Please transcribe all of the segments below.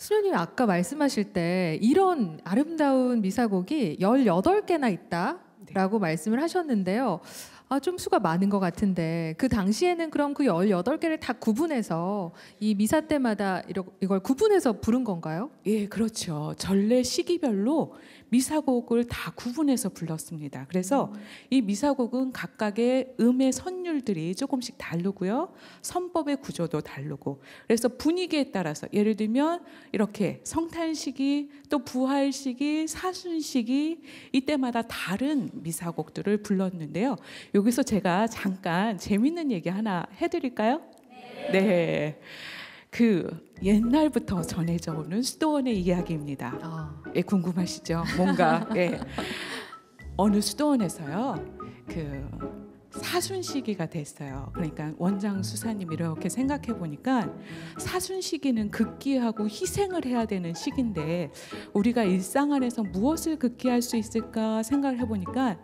수녀님 아까 말씀하실 때 이런 아름다운 미사곡이 18개나 있다라고 말씀을 하셨는데요. 좀 수가 많은 것 같은데 그 당시에는 그럼 그 18개를 다 구분해서 이 미사 때마다 이걸 구분해서 부른 건가요? 예, 그렇죠. 전래 시기별로 미사곡을 다 구분해서 불렀습니다. 그래서 이 미사곡은 각각의 음의 선율들이 조금씩 다르고요. 선법의 구조도 다르고. 그래서 분위기에 따라서 예를 들면 이렇게 성탄 시기, 또 부활 시기, 사순 시기 이때마다 다른 미사곡들을 불렀는데요. 여기서 제가 잠깐 재밌는 얘기 하나 해드릴까요? 네. 그 옛날부터 전해져 오는 수도원의 이야기입니다. 예, 궁금하시죠? 뭔가 어느 수도원에서요, 그 사순 시기가 됐어요. 그러니까 원장 수사님 이렇게 생각해 보니까 사순 시기는 극기하고 희생을 해야 되는 시기인데 우리가 일상 안에서 무엇을 극기할 수 있을까 생각을 해보니까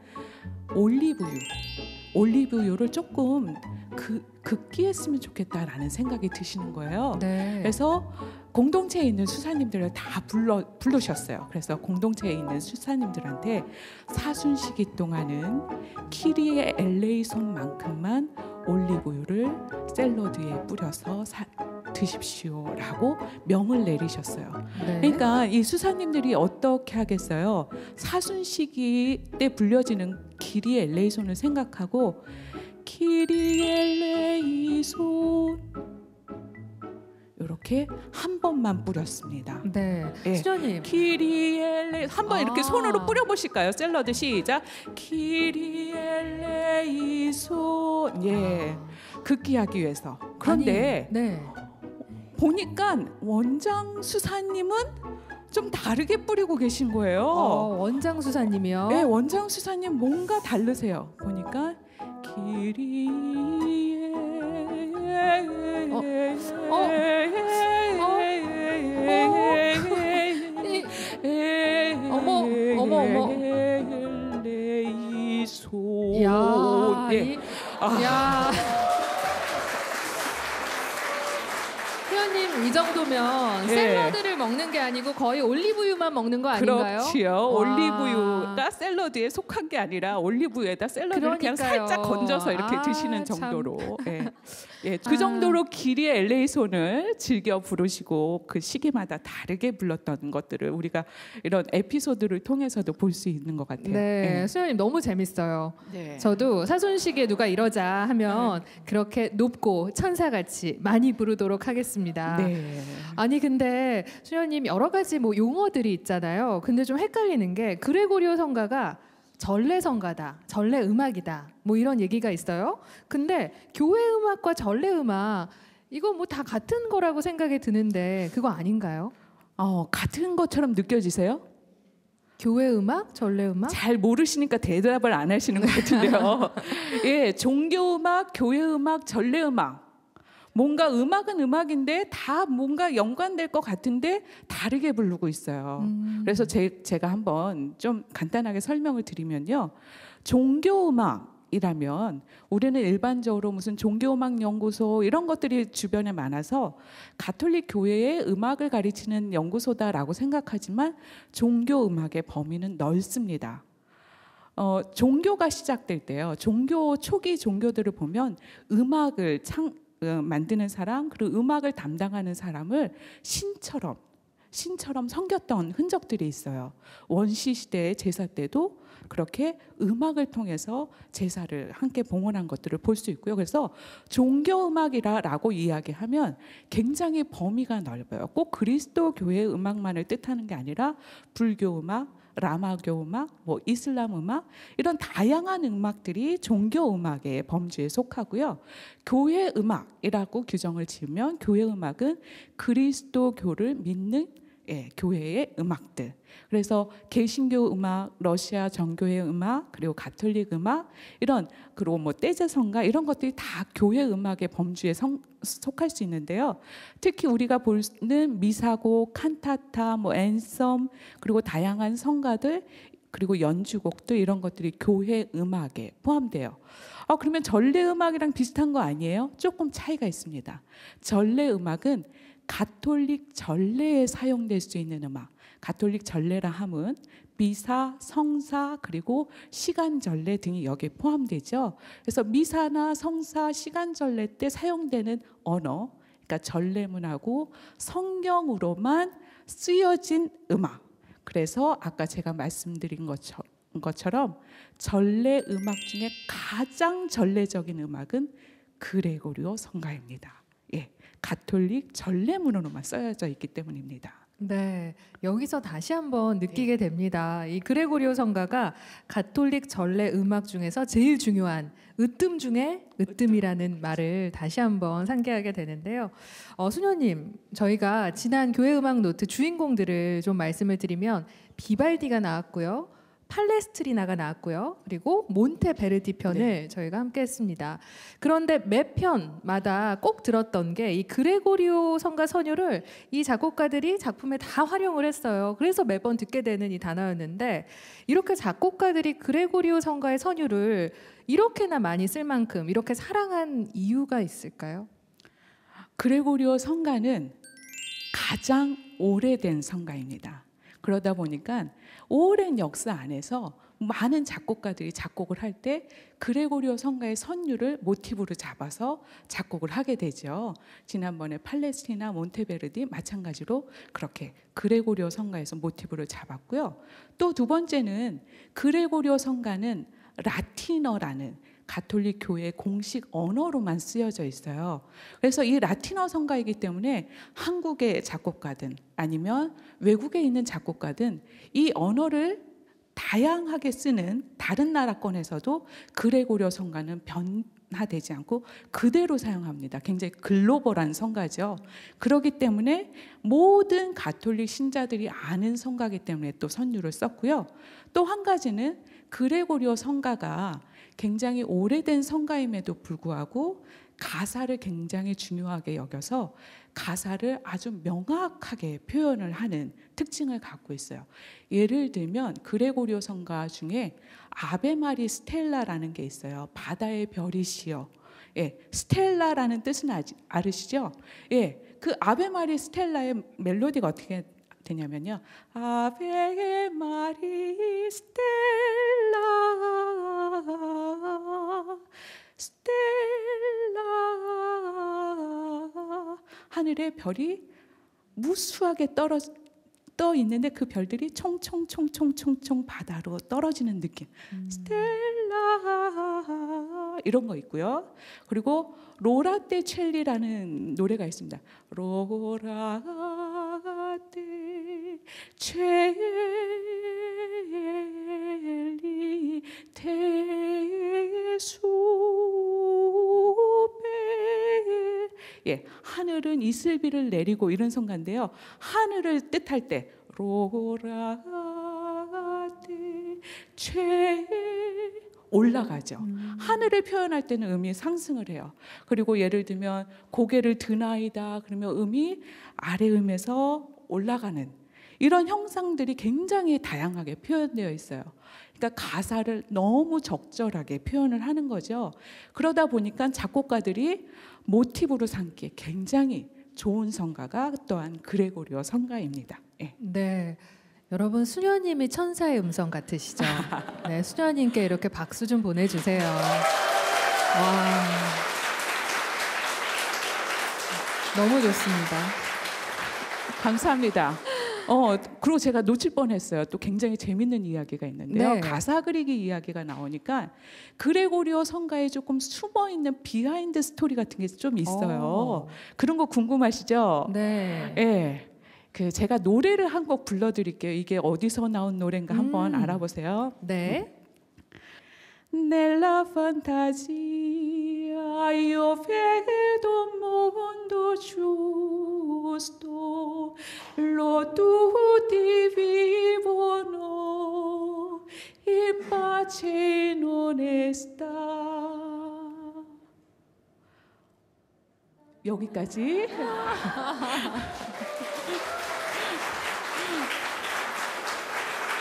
올리브유를 조금 극기했으면 좋겠다라는 생각이 드시는 거예요. 네. 그래서 공동체에 있는 수사님들을 다 부르셨어요. 그래서 공동체에 있는 수사님들한테 사순 시기 동안은 키리의 엘레이손만큼만 올리브유를 샐러드에 뿌려서 드십시오라고 명을 내리셨어요. 네. 그러니까 이 수사님들이 어떻게 하겠어요? 사순 시기 때 불려지는 키리 엘레이손을 생각하고 키리 엘레이손 이렇게 한 번만 뿌렸습니다. 네, 예. 수녀님 키리엘레 한번 이렇게 손으로 뿌려보실까요? 샐러드 시작. 키리엘레이손. 예, 극기하기 위해서. 그런데 보니까 원장 수사님은 좀 다르게 뿌리고 계신 거예요. 원장 수사님이요? 네, 원장 수사님 뭔가 다르세요. 보니까 어머. 야. 수녀님 이 정도면 샐러드를 먹는 게 아니고 거의 올리브유만 먹는 거 아닌가요? 그렇지요. 올리브유가 샐러드에 속한 게 아니라 올리브유에다 샐러드를 그냥 살짝 건져서 이렇게 드시는 정도로. 그 정도로 키리의 엘레이손을 즐겨 부르시고 그 시기마다 다르게 불렀던 것들을 우리가 이런 에피소드를 통해서도 볼 수 있는 것 같아요. 네, 수녀님 너무 재밌어요. 네. 저도 사순시기에 누가 이러자 하면 그렇게 높고 천사같이 많이 부르도록 하겠습니다. 네. 아니 근데 수녀님 여러 가지 뭐 용어들이 있잖아요. 근데 좀 헷갈리는 게 그레고리오 성가가 전래 성가다, 전래 음악이다, 뭐 이런 얘기가 있어요. 근데 교회 음악과 전래 음악 이거 뭐 다 같은 거라고 생각이 드는데 그거 아닌가요? 같은 것처럼 느껴지세요? 교회 음악, 전래 음악? 잘 모르시니까 대답을 안 하시는 것 같은데요. 예, 종교 음악, 교회 음악, 전래 음악. 뭔가 음악은 음악인데 다 뭔가 연관될 것 같은데 다르게 부르고 있어요. 그래서 제가 한번 좀 간단하게 설명을 드리면요. 종교 음악이라면 우리는 일반적으로 무슨 종교음악 연구소 이런 것들이 주변에 많아서 가톨릭 교회의 음악을 가르치는 연구소다라고 생각하지만 종교 음악의 범위는 넓습니다. 종교가 시작될 때요. 종교 초기 종교들을 보면 음악을 만드는 사람 그리고 음악을 담당하는 사람을 신처럼 섬겼던 흔적들이 있어요. 원시 시대의 제사 때도 그렇게 음악을 통해서 제사를 함께 봉헌한 것들을 볼 수 있고요. 그래서 종교 음악이라고 이야기하면 굉장히 범위가 넓어요. 꼭 그리스도 교회 음악만을 뜻하는 게 아니라 불교 음악, 라마교 음악, 뭐 이슬람 음악 이런 다양한 음악들이 종교 음악의 범주에 속하고요. 교회 음악이라고 규정을 지으면 교회 음악은 그리스도교를 믿는 교회의 음악들. 그래서 개신교 음악, 러시아 정교회 음악, 그리고 가톨릭 음악 이런 그리고 뭐 떼제성가 이런 것들이 다 교회 음악의 범주에 속할 수 있는데요. 특히 우리가 보는 미사곡, 칸타타, 뭐 앤썸 그리고 다양한 성가들 그리고 연주곡들 이런 것들이 교회 음악에 포함돼요. 그러면 전래 음악이랑 비슷한 거 아니에요? 조금 차이가 있습니다. 전래 음악은 가톨릭 전례에 사용될 수 있는 음악. 가톨릭 전례라 함은 미사, 성사, 그리고 시간 전례 등이 여기에 포함되죠. 그래서 미사나 성사, 시간 전례 때 사용되는 언어, 그러니까 전례문하고 성경으로만 쓰여진 음악. 그래서 아까 제가 말씀드린 것처럼 전례 음악 중에 가장 전례적인 음악은 그레고리오 성가입니다. 예, 가톨릭 전례문으로만 쓰여져 있기 때문입니다. 네, 여기서 다시 한번 느끼게 됩니다. 이 그레고리오 성가가 가톨릭 전래 음악 중에서 제일 중요한 으뜸 중에 으뜸이라는 말을 다시 한번 상기하게 되는데요. 수녀님, 저희가 지난 교회 음악 노트 주인공들을 좀 말씀을 드리면 비발디가 나왔고요. 팔레스트리나가 나왔고요. 그리고 몬테베르디 편을 저희가 함께 했습니다. 그런데 매 편마다 꼭 들었던 게 이 그레고리오 성가 선율을 이 작곡가들이 작품에 다 활용을 했어요. 그래서 매번 듣게 되는 이 단어였는데 이렇게 작곡가들이 그레고리오 성가의 선율을 이렇게나 많이 쓸 만큼 이렇게 사랑한 이유가 있을까요? 그레고리오 성가는 가장 오래된 성가입니다. 그러다 보니까 오랜 역사 안에서 많은 작곡가들이 작곡을 할 때 그레고리오 성가의 선율을 모티브로 잡아서 작곡을 하게 되죠. 지난번에 팔레스티나 몬테베르디 마찬가지로 그렇게 그레고리오 성가에서 모티브를 잡았고요. 또 두 번째는 그레고리오 성가는 라틴어라는 가톨릭 교회의 공식 언어로만 쓰여져 있어요. 그래서 이 라틴어 성가이기 때문에 한국의 작곡가든 아니면 외국에 있는 작곡가든 이 언어를 다양하게 쓰는 다른 나라권에서도 그레고리오 성가는 변화되지 않고 그대로 사용합니다. 굉장히 글로벌한 성가죠. 그렇기 때문에 모든 가톨릭 신자들이 아는 성가이기 때문에 또 선율을 썼고요. 또 한 가지는 그레고리오 성가가 굉장히 오래된 성가임에도 불구하고 가사를 굉장히 중요하게 여겨서 가사를 아주 명확하게 표현을 하는 특징을 갖고 있어요. 예를 들면 그레고리오 성가 중에 아베 마리 스텔라라는 게 있어요. 바다의 별이시여. 예, 스텔라라는 뜻은 아시죠? 예, 그 아베 마리 스텔라의 멜로디가 어떻게 되냐면요. 아베 마리 스텔라 스텔라 하늘에 별이 무수하게 떠 있는데 그 별들이 총총총총총총 바다로 떨어지는 느낌. 스텔라 이런 거 있고요. 그리고 로라떼 첼리라는 노래가 있습니다. 로라떼 첼리 테수베. 예, 하늘은 이슬비를 내리고 이런 성가인데요. 하늘을 뜻할 때 로라떼 첼 올라가죠. 하늘을 표현할 때는 음이 상승을 해요. 그리고 예를 들면 고개를 드나이다 그러면 음이 아래 음에서 올라가는 이런 형상들이 굉장히 다양하게 표현되어 있어요. 그러니까 가사를 너무 적절하게 표현을 하는 거죠. 그러다 보니까 작곡가들이 모티브로 삼기에 굉장히 좋은 성가가 또한 그레고리오 성가입니다. 예. 네. 여러분 수녀님이 천사의 음성 같으시죠? 네, 수녀님께 이렇게 박수 좀 보내주세요. 와, 너무 좋습니다. 감사합니다. 그리고 제가 놓칠 뻔했어요. 또 굉장히 재밌는 이야기가 있는데요. 네. 가사 그리기 이야기가 나오니까 그레고리오 성가에 조금 숨어 있는 비하인드 스토리 같은 게 좀 있어요. 그런 거 궁금하시죠? 네. 예. 제가 노래를 한 곡 불러드릴게요. 이게 어디서 나온 노래인가 한번 알아보세요. 네. Nella fantasia io vedo un mondo giusto, lo tutti vivono in pace e in onestà. 여기까지.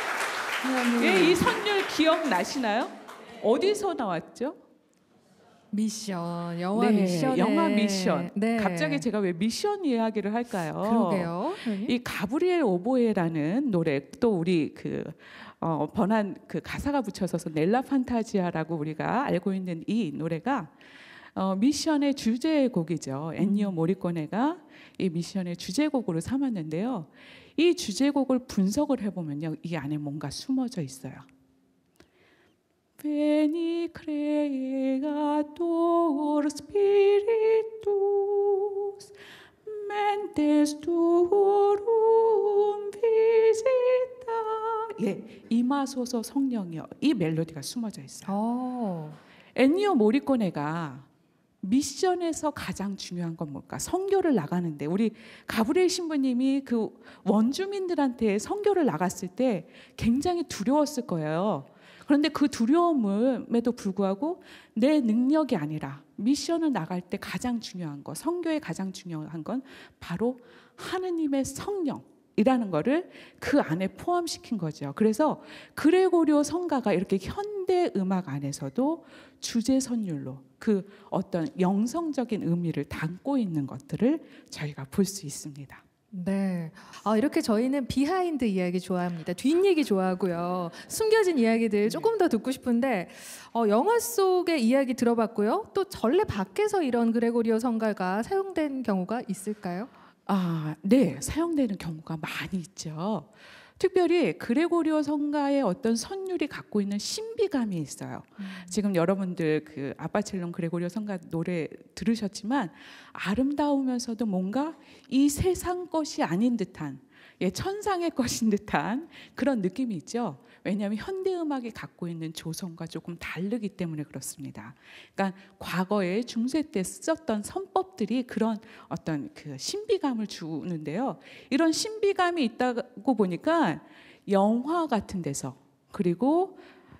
예, 이 선율 기억나시나요? 어디서 나왔죠? 미션, 영화 네, 미션에 영화 미션. 네. 갑자기 제가 왜 미션 이야기를 할까요? 그러게요. 이 가브리엘 오보에라는 노래, 또 우리 그 번안 그 가사가 붙여서 넬라 판타지아라고 우리가 알고 있는 이 노래가 미션의 주제곡이죠. 엔니오 모리코네가 이 미션의 주제곡으로 삼았는데요. 이 주제곡을 분석을 해보면요, 이 안에 뭔가 숨어져 있어요. Veni creator spiritus mentes tuorum visita. 예, 임하소서 성령이여. 이 멜로디가 숨어져 있어요. 엔니오 모리코네가 미션에서 가장 중요한 건 뭘까? 선교를 나가는데 우리 가브리엘 신부님이 그 원주민들한테 선교를 나갔을 때 굉장히 두려웠을 거예요. 그런데 그 두려움에도 불구하고 내 능력이 아니라 미션을 나갈 때 가장 중요한 거, 선교에 가장 중요한 건 바로 하느님의 성령이라는 거를 그 안에 포함시킨 거죠. 그래서 그레고리오 성가가 이렇게 현대 음악 안에서도 주제 선율로 그 어떤 영성적인 의미를 담고 있는 것들을 저희가 볼 수 있습니다. 네. 이렇게 저희는 비하인드 이야기 좋아합니다. 뒷얘기 좋아하고요. 숨겨진 이야기들 조금 더 듣고 싶은데 영화 속의 이야기 들어봤고요. 또 전래 밖에서 이런 그레고리오 성가가 사용된 경우가 있을까요? 네. 사용되는 경우가 많이 있죠. 특별히 그레고리오 성가의 어떤 선율이 갖고 있는 신비감이 있어요. 지금 여러분들 그 아바첼론 그레고리오 성가 노래 들으셨지만 아름다우면서도 뭔가 이 세상 것이 아닌 듯한, 천상의 것인 듯한 그런 느낌이 있죠. 왜냐하면 현대 음악이 갖고 있는 조성과 조금 다르기 때문에 그렇습니다. 그러니까 과거에 중세 때 쓰셨던 선법들이 그런 어떤 그 신비감을 주는데요. 이런 신비감이 있다고 보니까 영화 같은 데서, 그리고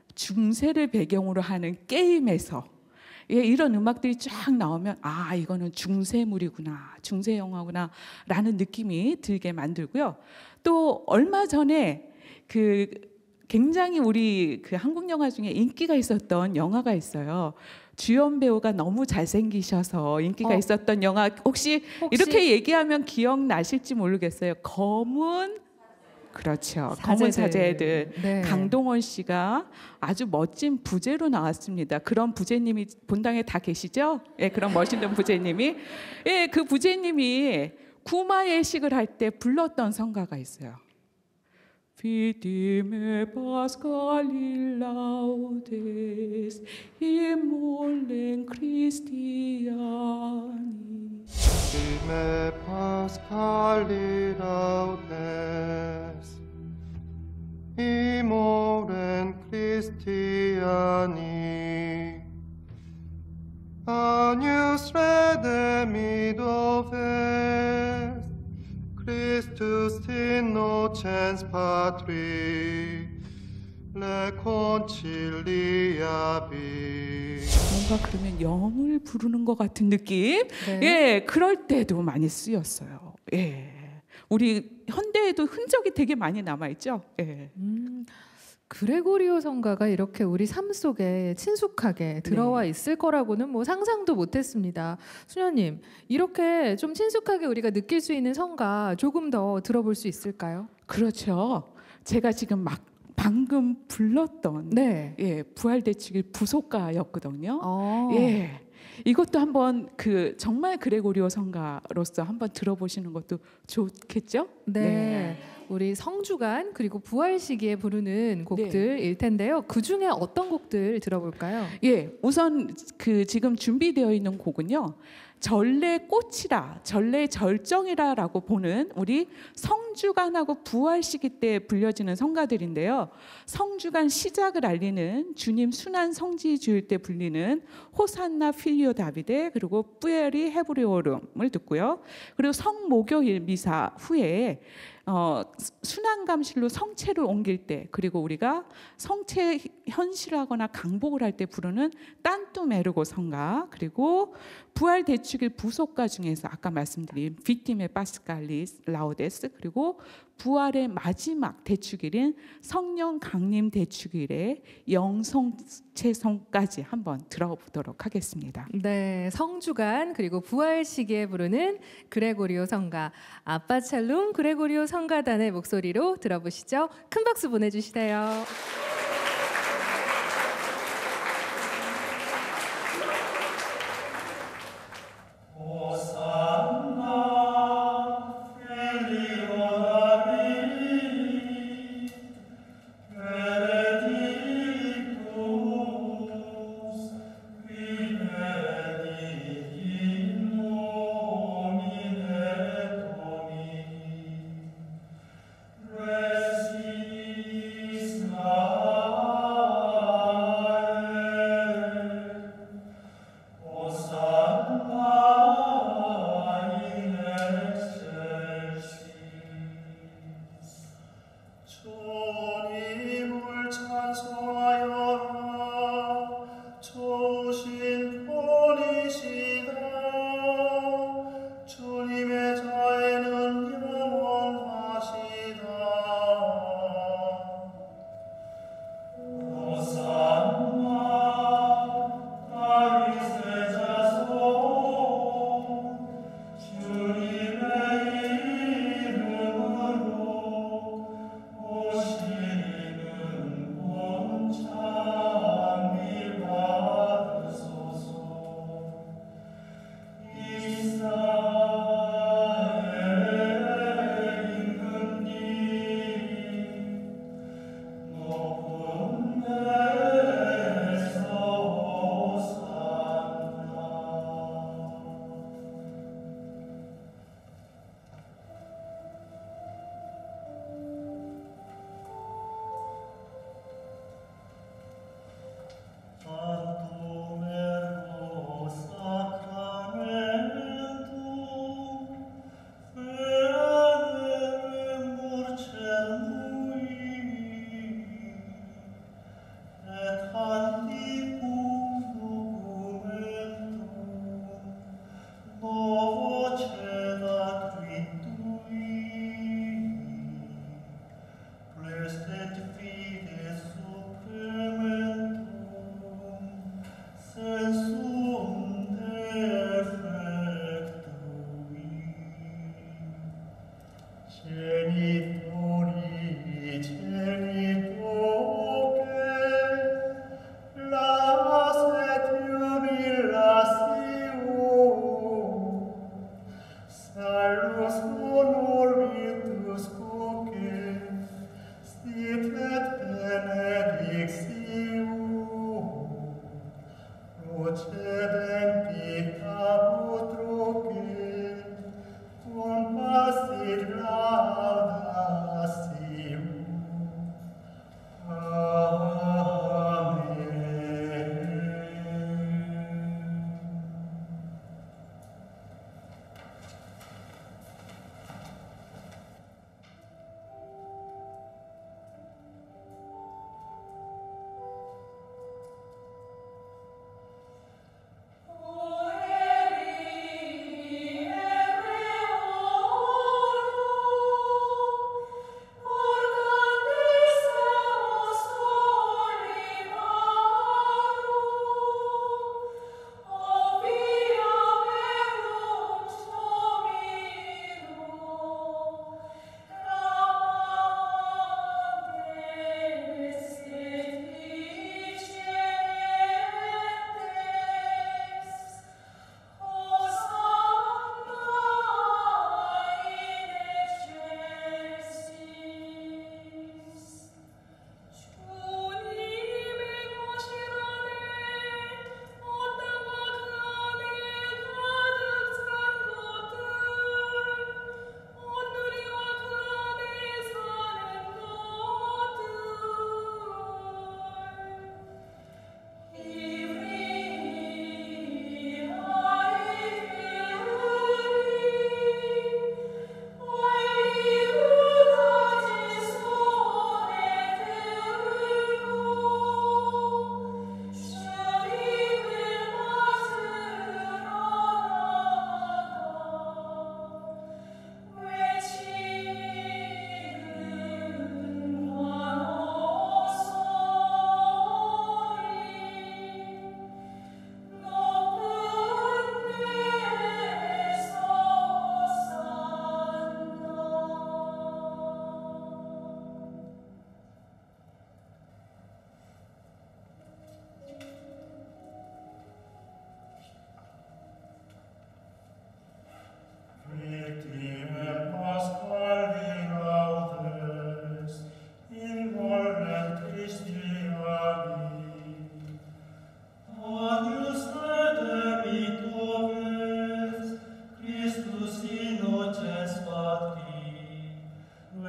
중세를 배경으로 하는 게임에서 이런 음악들이 쫙 나오면 이거는 중세물이구나, 중세 영화구나 라는 느낌이 들게 만들고요. 또 얼마 전에 그 굉장히 우리 그 한국 영화 중에 인기가 있었던 영화가 있어요. 주연 배우가 너무 잘생기셔서 인기가 있었던 영화, 혹시 이렇게 얘기하면 기억나실지 모르겠어요. 그렇죠. 검은 사제들. 네. 강동원 씨가 아주 멋진 부제로 나왔습니다. 그런 부제님이 본당에 다 계시죠? 그런 멋있는 부제님이. 그 부제님이 구마예식을 할 때 불렀던 성가가 있어요. Vidime Pascali laudes, immolem Christiani. Vidime Pascali laudes, immolem Christiani. Agnus redemido est, Christus innocens Patri, reconciliabi. 뭔가 그러면 영을 부르는 것 같은 느낌? 네. 그럴 때도 많이 쓰였어요. 우리 현대에도 흔적이 되게 많이 남아있죠. 그레고리오 성가가 이렇게 우리 삶 속에 친숙하게 들어와 있을 거라고는 뭐 상상도 못했습니다. 수녀님, 이렇게 좀 친숙하게 우리가 느낄 수 있는 성가 조금 더 들어볼 수 있을까요? 그렇죠. 제가 지금 방금 불렀던 부활대축일 부속가였거든요. 이것도 한번 정말 그레고리오 성가로서 한번 들어보시는 것도 좋겠죠? 네. 우리 성주간 그리고 부활 시기에 부르는 곡들일 텐데요. 그 중에 어떤 곡들 들어볼까요? 우선 지금 준비되어 있는 곡은요. 전래 꽃이라, 전래 절정이라라고 보는 우리 성주간하고 부활 시기 때 불려지는 성가들인데요. 성주간 시작을 알리는 주님 순환 성지 주일 때 불리는 호산나 필리오 다비데, 그리고 뿌에리 헤브리오름을 듣고요. 그리고 성목요일 미사 후에 순환감실로 성체를 옮길 때, 그리고 우리가 성체 현실하거나 강복을 할 때 부르는 딴뚜 메르고 성가, 그리고 부활 대축 대축일 부속가 중에서 아까 말씀드린 빅티메 파스칼리스 라우데스, 그리고 부활의 마지막 대축일인 성령 강림 대축일의 영성체성까지 한번 들어보도록 하겠습니다. 네, 성주간 그리고 부활 시기에 부르는 그레고리오 성가 아빠찰룸 그레고리오 성가단의 목소리로 들어보시죠. 큰 박수 보내주시대요.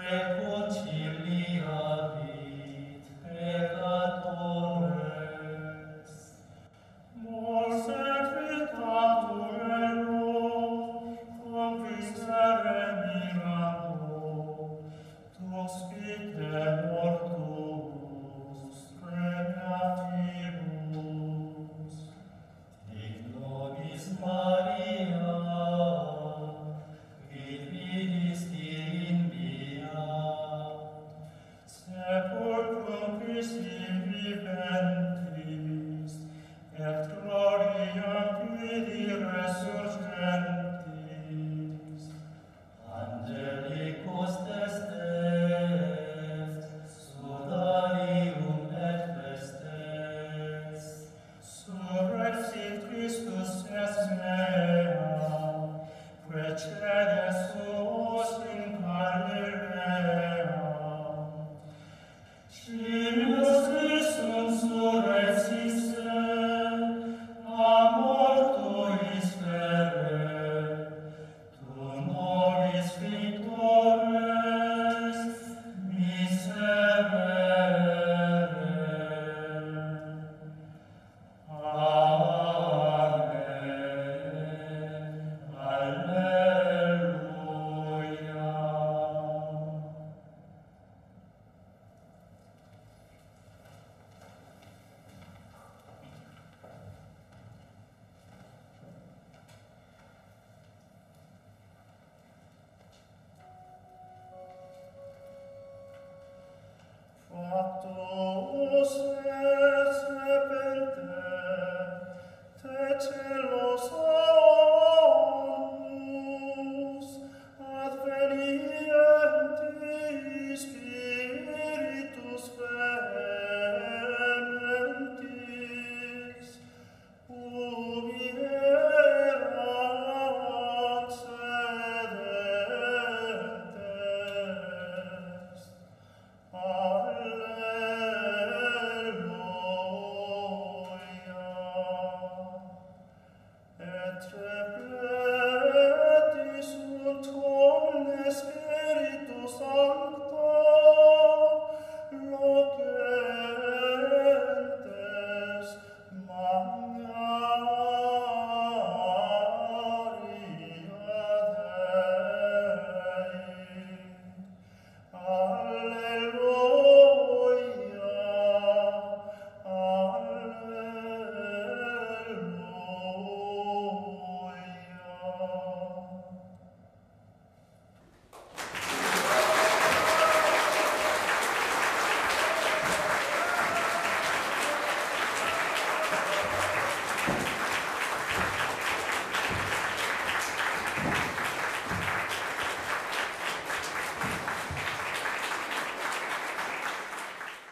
Hospite